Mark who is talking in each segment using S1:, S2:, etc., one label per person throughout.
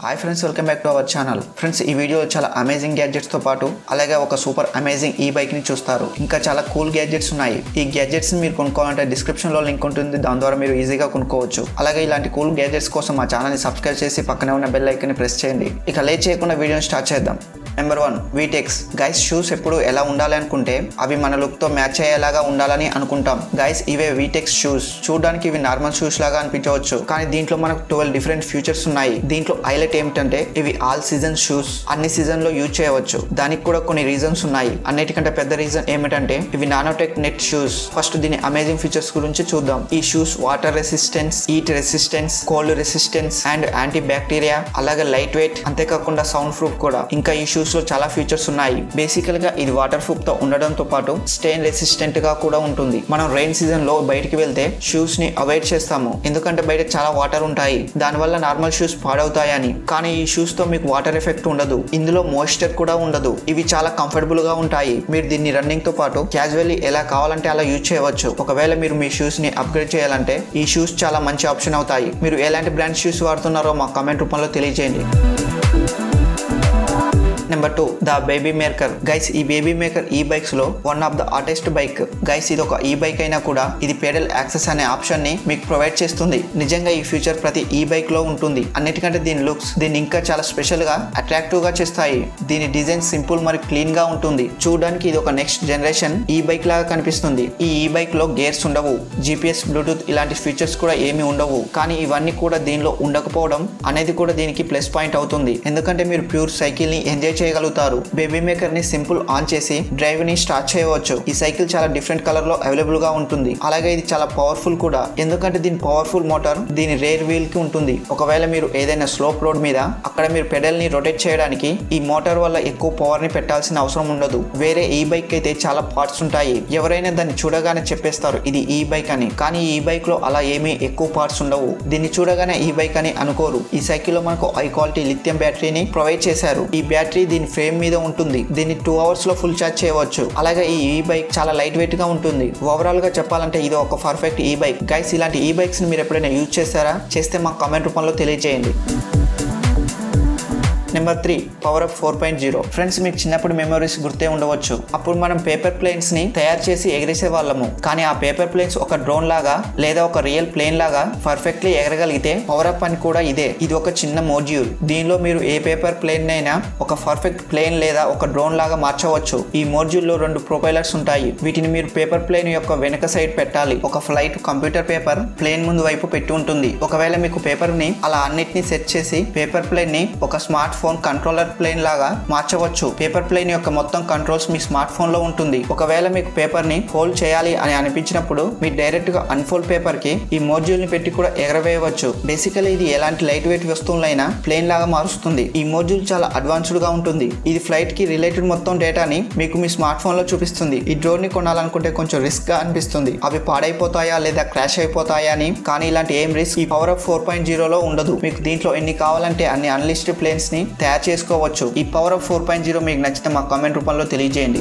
S1: Hi friends, welcome back to our channel. Friends, ఈ వీడియోలో చాలా అమేజింగ్ గ్యాడ్జెట్స్ తో పాటు అలాగే ఒక సూపర్ అమేజింగ్ ఈ బైక్ ని చూస్తారు. ఇంకా చాలా కూల్ గ్యాడ్జెట్స్ ఉన్నాయి. ఈ గ్యాడ్జెట్స్ ని మీరు కొనుక్కోవాలంటే డిస్క్రిప్షన్ లో లింక్ ఉంటుంది, దాని ద్వారా మీరు ఈజీగా కొనుక్కోవచ్చు. అలాగే ఇలాంటి కూల్ గ్యాడ్జెట్స్ కోసం మా ఛానల్ ని సబ్స్క్రైబ్ చేసి పక్కనే ఉన్న బెల్ ఐకాన్ ని ప్రెస్ చేయండి. ఇక లేట్ చేయకుండా వీడియోని స్టార్ట్ చేద్దాం. నెంబర్ 1, వీటెక్స్. గైస్, షూస్ ఎప్పుడు ఎలా ఉండాలి అనుకుంటే అవి మన లుక్ తో మ్యాచ్ అయ్యేలాగా ఉండాలని అనుకుంటాం. గైస్, ఇవే వీటెక్స్ షూస్. చూడడానికి ఇవి నార్మల్ షూస్ లాగా అనిపించవచ్చు, కానీ దీంట్లో మనకు 12 డిఫరెంట్ ఫీచర్స్ ఉన్నాయి. దీంట్లో హైలైట్ ఏమిటంటే ఇవి ఆల్ సీజన్ షూస్. అన్ని సీజన్ లో యూజ్ చేయవచ్చు. దానికి కూడా కొన్ని రీజన్స్ ఉన్నాయి. అన్నిటికంటే పెద్ద రీజన్ ఏమిటంటే ఇవి నానోటెక్ నెట్ షూస్. ఫస్ట్ దీని అమేజింగ్ ఫీచర్స్ గురించి చూద్దాం. ఈ shoes water resistance, heat resistance, cold resistance and anti bacteria, అలాగే లైట్ వెయిట్, అంతేకాకుండా సౌండ్ ప్రూఫ్ కూడా. ఇంకా ఈ షూస్ లో చాలా ఫీచర్స్ ఉన్నాయి. బేసికల్ గా ఇది వాటర్ ప్రూఫ్ తో ఉండడంతో పాటు స్టెయిన్ రెసిస్టెంట్ గా కూడా ఉంటుంది. మనం రెయిన్ సీజన్ లో బయటికి వెళ్తే షూస్ ని అవాయిడ్ చేస్తాము, ఎందుకంటే బయట చాలా వాటర్ ఉంటాయి, దానివల్ల నార్మల్ షూస్ పాడవుతాయని. కానీ ఈ షూస్ తో మీకు వాటర్ ఎఫెక్ట్ ఉండదు, ఇందులో మాయిశ్చర్ కూడా ఉండదు. ఇవి చాలా కంఫర్టబుల్ గా ఉంటాయి. మీరు దీన్ని రన్నింగ్ తో పాటు క్యాజువల్లీ ఎలా కావాలంటే అలా యూజ్ చేయవచ్చు. ఒకవేళ మీరు మీ షూస్ ని అప్గ్రేడ్ చేయాలంటే ఈ షూస్ చాలా మంచి ఆప్షన్ అవుతాయి. మీరు ఎలాంటి బ్రాండ్ షూస్ వాడుతున్నారో మా కామెంట్ రూపంలో తెలియజేయండి. Number 2, the baby maker. Guys, ఈ బేబీ మేకర్ ఈ బైక్స్ లో one of the hottest bike. Guys, ఇది ఒక ఈ బైక్ అయినా కూడా ఇది పెడల్ యాక్సెస్ అనే ఆప్షన్ ని మీకు ప్రొవైడ్ చేస్తుంది. నిజంగా ఈ ఫీచర్ ప్రతి ఈ బైక్ లో ఉంటుంది. అన్నిటికంటే దీని లుక్స్ దీన్ని ఇంకా చాలా స్పెషల్ గా అట్రాక్టివ్ గా చేస్తాయి. దీని డిజైన్ సింపుల్ మరియు క్లీన్ గా ఉంటుంది. చూడడానికి ఇది ఒక నెక్స్ట్ జనరేషన్ ఈ బైక్ లాగా కనిపిస్తుంది. ఈ బైక్ లో గేర్స్ ఉండవు, GPS, బ్లూటూత్ ఇలాంటి ఫీచర్స్ కూడా ఏమీ ఉండవు. కానీ ఇవన్నీ కూడా దీనిలో ఉండకపోవడం అనేది కూడా దీనికి ప్లస్ పాయింట్ అవుతుంది, ఎందుకంటే మీరు ప్యూర్ సైకిల్ ని ఎంజాయ్ చేయగలుగుతారు. బేబీ మేకర్ ని సింపుల్ ఆన్ చేసి డ్రైవ్ ని స్టార్ట్ చేయవచ్చు. ఈ సైకిల్ చాలా డిఫరెంట్ కలర్ లో అవైలబుల్ గా ఉంటుంది. అలాగే ఇది చాలా పవర్ఫుల్ కూడా, ఎందుకంటే దీని పవర్ఫుల్ మోటార్ దీని రేర్ వీల్ కి ఉంటుంది. ఒకవేళ మీరు ఏదైనా స్లోప్ రోడ్ మీద అక్కడ మీరు పెడల్ ని రొటేట్ చేయడానికి ఈ మోటార్ వల్ల ఎక్కువ పవర్ ని పెట్టాల్సిన అవసరం ఉండదు. వేరే ఈ బైక్ అయితే చాలా పార్ట్స్ ఉంటాయి. ఎవరైనా దాన్ని చూడగానే చెప్పేస్తారు ఇది ఈ బైక్ అని. కానీ ఈ బైక్ లో అలా ఏమీ ఎక్కువ పార్ట్స్ ఉండవు. దీన్ని చూడగానే ఈ బైక్ అని అనుకోరు. ఈ సైకిల్ లో మనకు హై క్వాలిటీ లిథియం బ్యాటరీని ప్రొవైడ్ చేశారు. ఈ బ్యాటరీ దీని ఫ్రేమ్ మీద ఉంటుంది. దీన్ని 2 hours లో ఫుల్ ఛార్జ్ చేయవచ్చు. అలాగే ఈ బైక్ చాలా లైట్ వెయిట్ గా ఉంటుంది. ఓవరాల్ గా చెప్పాలంటే ఇది ఒక పర్ఫెక్ట్ ఈ బైక్. గైస్, ఇలాంటి ఈ బైక్స్ ని మీరు ఎప్పుడైనా యూజ్ చేస్తారా? చేస్తే మాకు కామెంట్ రూపంలో తెలియజేయండి. Number 3, power up 4.0. ఫ్రెండ్స్, మీకు చిన్నప్పుడు మెమరీస్ గుర్తే ఉండవచ్చు. అప్పుడు మనం పేపర్ ప్లేన్స్ ని తయారు చేసి ఎగరేసే వాళ్ళము. కానీ ఆ పేపర్ ప్లేన్స్ ఒక డ్రోన్ లాగా లేదా ఒక రియల్ ప్లేన్ లాగా పర్ఫెక్ట్లీ ఎగరగలిగితే పవర్ అప్ అని కూడా ఇదే. ఇది ఒక చిన్న మోడ్యూల్. దీనిలో మీరు ఏ పేపర్ ప్లేన్ అయినా ఒక పర్ఫెక్ట్ ప్లేన్ లేదా ఒక డ్రోన్ లాగా మార్చవచ్చు. ఈ మోడ్యూల్ లో 2 ప్రొపైలర్స్ ఉంటాయి. వీటిని మీరు పేపర్ ప్లేన్ యొక్క వెనుక సైడ్ పెట్టాలి. ఒక ఫ్లైట్ కంప్యూటర్ పేపర్ ప్లేన్ ముందు వైపు పెట్టి ఉంటుంది. ఒకవేళ మీకు పేపర్ ని అలా అన్నిటిని సెట్ చేసి పేపర్ ప్లేన్ ని ఒక స్మార్ట్ ఫోన్ కంట్రోలర్ ప్లేన్ లాగా మార్చవచ్చు. పేపర్ ప్లేన్ యొక్క మొత్తం కంట్రోల్స్ మీ స్మార్ట్ ఫోన్ లో ఉంటుంది. ఒకవేళ మీకు పేపర్ ని ఫోల్డ్ చేయాలి అని అనిపించినప్పుడు మీరు డైరెక్ట్ గా అన్ఫోల్డ్ పేపర్ కి ఈ మోడ్యూల్ ని పెట్టి కూడా ఎగరవేయవచ్చు. బేసికలీ ఇది ఎలాంటి లైట్ వెయిట్ వస్తువులైనా ప్లేన్ లాగా మారుస్తుంది. ఈ మోడ్యూల్ చాలా అడ్వాన్స్డ్ గా ఉంటుంది. ఇది ఫ్లైట్ కి రిలేటెడ్ మొత్తం డేటాని మీకు మీ స్మార్ట్ ఫోన్ లో చూపిస్తుంది. ఈ డ్రోన్ ని కొనాలనుకుంటే కొంచెం రిస్క్ గా అనిపిస్తుంది. అవి పాడైపోతాయా లేదా క్రాష్ అయిపోతాయా అని. కానీ ఇలాంటి ఏం రిస్క్ ఈ పవర్ అప్ 4.0 లో ఉండదు. మీకు దీంట్లో ఎన్ని కావాలంటే అన్ని అన్లిస్టెడ్ ప్లేన్స్ ని తయారు చేసుకోవచ్చు. ఈ పవర్ అప్ 4.0 మీకు నచ్చితే మా కామెంట్ రూపంలో తెలియజేయండి.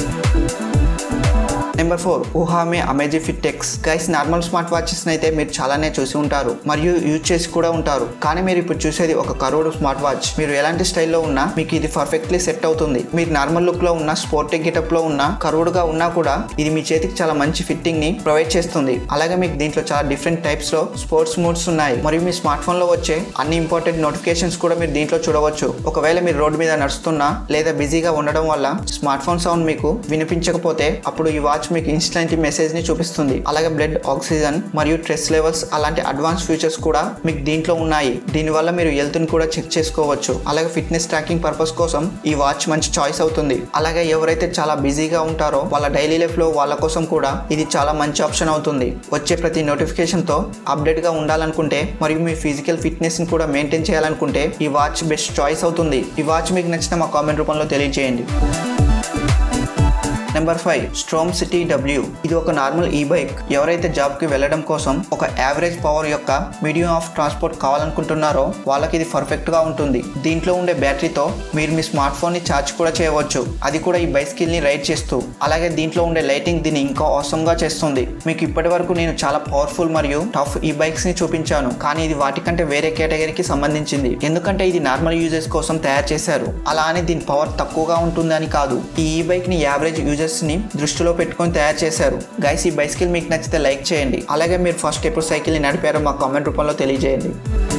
S1: నెంబర్ 4, ఉహామే amazing fit X. Guys, normal smart watches అయితే మీరు చాలానే చూసి ఉంటారు మరియు యూజ్ చేసి కూడా ఉంటారు. కానీ మీరు ఇప్పుడు చూసేది ఒక కర్వ్డ్ స్మార్ట్ వాచ్. మీరు ఎలాంటి స్టైల్లో ఉన్నా మీకు ఇది పర్ఫెక్ట్లీ సెట్ అవుతుంది. మీరు నార్మల్ లుక్ లో ఉన్న, స్పోర్టింగ్ గెటప్ లో ఉన్న, కర్వ్డ్ గా ఉన్నా కూడా ఇది మీ చేతికి చాలా మంచి ఫిట్టింగ్ ని ప్రొవైడ్ చేస్తుంది. అలాగే మీకు దీంట్లో చాలా డిఫరెంట్ టైప్స్ లో స్పోర్ట్స్ మోడ్స్ ఉన్నాయి. మరియు మీ స్మార్ట్ ఫోన్ లో వచ్చే అన్ని ఇంపార్టెంట్ నోటిఫికేషన్స్ కూడా మీరు దీంట్లో చూడవచ్చు. ఒకవేళ మీరు రోడ్డు మీద నడుస్తున్నా లేదా బిజీగా ఉండడం వల్ల స్మార్ట్ ఫోన్ సౌండ్ మీకు వినిపించకపోతే అప్పుడు ఈ వాచ్ మీకు ఇన్స్టెంట్ మెసేజ్ ని చూపిస్తుంది. అలాగే బ్లడ్ ఆక్సిజన్ మరియు స్ట్రెస్ లెవెల్స్ అలాంటి అడ్వాన్స్ ఫీచర్స్ కూడా మీకు దీంట్లో ఉన్నాయి. దీనివల్ల మీరు హెల్త్ ని కూడా చెక్ చేసుకోవచ్చు. అలాగే ఫిట్నెస్ ట్రాకింగ్ పర్పస్ కోసం ఈ వాచ్ మంచి చాయిస్ అవుతుంది. అలాగే ఎవరైతే చాలా బిజీగా ఉంటారో వాళ్ళ డైలీ లైఫ్ లో వాళ్ళ కోసం కూడా ఇది చాలా మంచి ఆప్షన్ అవుతుంది. వచ్చే ప్రతి నోటిఫికేషన్ తో అప్డేట్ గా ఉండాలనుకుంటే మరియు మీ ఫిజికల్ ఫిట్నెస్ ని కూడా మెయింటైన్ చేయాలనుకుంటే ఈ వాచ్ బెస్ట్ చాయిస్ అవుతుంది. ఈ వాచ్ మీకు నచ్చిన మా కామెంట్ రూపంలో తెలియజేయండి. Number 5 Strom City W. ఇది ఒక నార్మల్ ఈ బైక్. ఎవరైతే జాబ్ కి వెళ్ళడం కోసం ఒక యావరేజ్ పవర్ యొక్క మీడియం ఆఫ్ ట్రాన్స్పోర్ట్ కావాలనుకుంటున్నారో వాళ్ళకి ఇది పర్ఫెక్ట్ గా ఉంటుంది. దీంట్లో ఉండే బ్యాటరీతో మీరు మీ స్మార్ట్ ఫోన్ ని ఛార్జ్ కూడా చేయవచ్చు, అది కూడా ఈ బైసికల్ ని రైడ్ చేస్తూ. అలాగే దీంట్లో ఉండే లైటింగ్ దీన్ని ఇంకా ఆసమ్ గా చేస్తుంది. మీకు ఇప్పటి వరకు నేను చాలా పవర్ఫుల్ మరియు టఫ్ ఈ బైక్స్ ని చూపించాను, కానీ ఇది వాటికంటే వేరే కేటగిరీకి సంబంధించింది. ఎందుకంటే ఇది నార్మల్ యూజర్స్ కోసం తయారు చేశారు. అలా అని దీని పవర్ తక్కువగా ఉంటుందని కాదు. ఈ బైక్ ని యావరేజ్ యూజర్స్ ని దృష్టిలో పెట్టుకొని తయారు చేశారు. గైస్, ఈ బైసికల్ మీకు నచ్చితే లైక్ చేయండి. అలాగే మీరు ఫస్ట్ ఎప్పుడు సైకిల్ ని నడిపారో మా కామెంట్ రూపంలో తెలియజేయండి.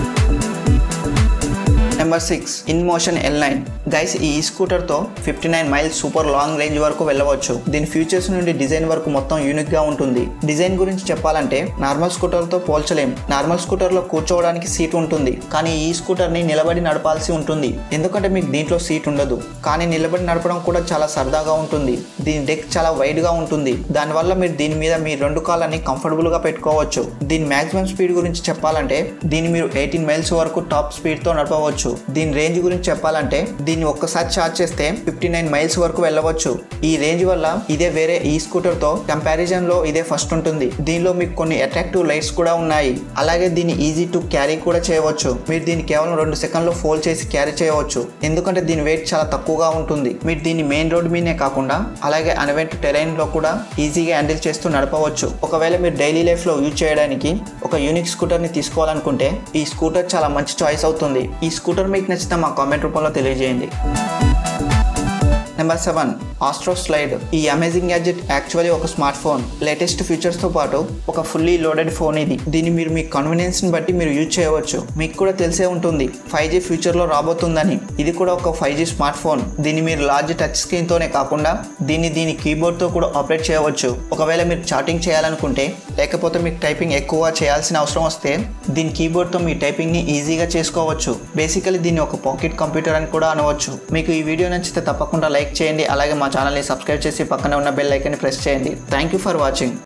S1: Number 6 InMotion L9. గైస్, ఈ స్కూటర్ తో 59 మైల్స్ సూపర్ లాంగ్ రేంజ్ వరకు వెళ్ళవచ్చు. దీని ఫీచర్స్ నుండి డిజైన్ వరకు మొత్తం యూనిక్ గా ఉంటుంది. డిజైన్ గురించి చెప్పాలంటే నార్మల్ స్కూటర్ తో పోల్చలేం. నార్మల్ స్కూటర్ లో కూర్చోవడానికి సీట్ ఉంటుంది, కానీ ఈ స్కూటర్ ని నిలబడి నడపాల్సి ఉంటుంది. ఎందుకంటే మీకు దీంట్లో సీట్ ఉండదు, కానీ నిలబడి నడపడం కూడా చాలా సరదాగా ఉంటుంది. దీని డెక్ చాలా వైడ్ గా ఉంటుంది. దానివల్ల మీరు దీని మీద మీ 2 కాళ్ళని కంఫర్టబుల్ గా పెట్టుకోవచ్చు. దీని మాక్సిమం స్పీడ్ గురించి చెప్పాలంటే దీన్ని మీరు 18 మైల్స్ వరకు టాప్ స్పీడ్ తో నడపవచ్చు. దీని రేంజ్ గురించి చెప్పాలంటే దీన్ని ఒక్కసారి ఛార్జ్ చేస్తే 59 మైల్స్ వరకు వెళ్ళవచ్చు. ఈ రేంజ్ వల్ల ఇదే వేరే ఈ స్కూటర్ తో కంపారిజన్ లో ఇదే ఫస్ట్ ఉంటుంది. దీనిలో మీకు కొన్ని అట్రాక్టివ్ లైట్స్ కూడా ఉన్నాయి. అలాగే దీన్ని ఈజీ టు క్యారీ కూడా చేయవచ్చు. మీరు దీన్ని కేవలం 2 సెకండ్లో ఫోల్డ్ చేసి క్యారీ చేయవచ్చు, ఎందుకంటే దీని వెయిట్ చాలా తక్కువగా ఉంటుంది. మీరు దీన్ని మెయిన్ రోడ్ మీదే కాకుండా అలాగే అన్వెంట్ టెరైన్ లో కూడా ఈజీగా హ్యాండిల్ చేస్తూ నడపవచ్చు. ఒకవేళ మీరు డైలీ లైఫ్ లో యూజ్ చేయడానికి ఒక యూనిక్ స్కూటర్ ని తీసుకోవాలనుకుంటే ఈ స్కూటర్ చాలా మంచి చాయిస్ అవుతుంది. ఈ స్కూటర్ మీకు నచ్చితే మా కామెంట్ రూపంలో తెలియజేయండి. Number 7 Astro Slide. ఈ అమేజింగ్ గ్యాడ్జెట్ యాక్చువల్లీ ఒక స్మార్ట్ ఫోన్. లేటెస్ట్ ఫీచర్స్ తో పాటు ఒక ఫుల్లీ లోడెడ్ ఫోన్ ఇది. దీన్ని మీరు మీ కన్వీనియన్స్ ని బట్టి మీరు యూజ్ చేయవచ్చు. మీకు కూడా తెలిసే ఉంటుంది 5G ఫ్యూచర్ లో రాబోతుందని. ఇది కూడా ఒక 5G స్మార్ట్ ఫోన్. దీన్ని మీరు లార్జ్ టచ్ స్క్రీన్ తోనే కాకుండా దీని కీబోర్డ్ తో కూడా ఆపరేట్ చేయవచ్చు. ఒకవేళ మీరు చాటింగ్ చేయాలనుకుంటే లేకపోతే మీకు టైపింగ్ ఎక్కువ చేయాల్సిన అవసరం వస్తే దీని కీబోర్డ్ తో మీ టైపింగ్ ని ఈజీగా చేసుకోవచ్చు. బేసికలీ దీన్ని ఒక పాకెట్ కంప్యూటర్ అని కూడా అనవచ్చు. మీకు ఈ వీడియో నచ్చితే తప్పకుండా లైక్ చేయండి. అలాగే మా ఛానల్ని సబ్స్క్రైబ్ చేసి పక్కనే ఉన్న బెల్ ఐకాన్ని ప్రెస్ చేయండి. Thank you for watching.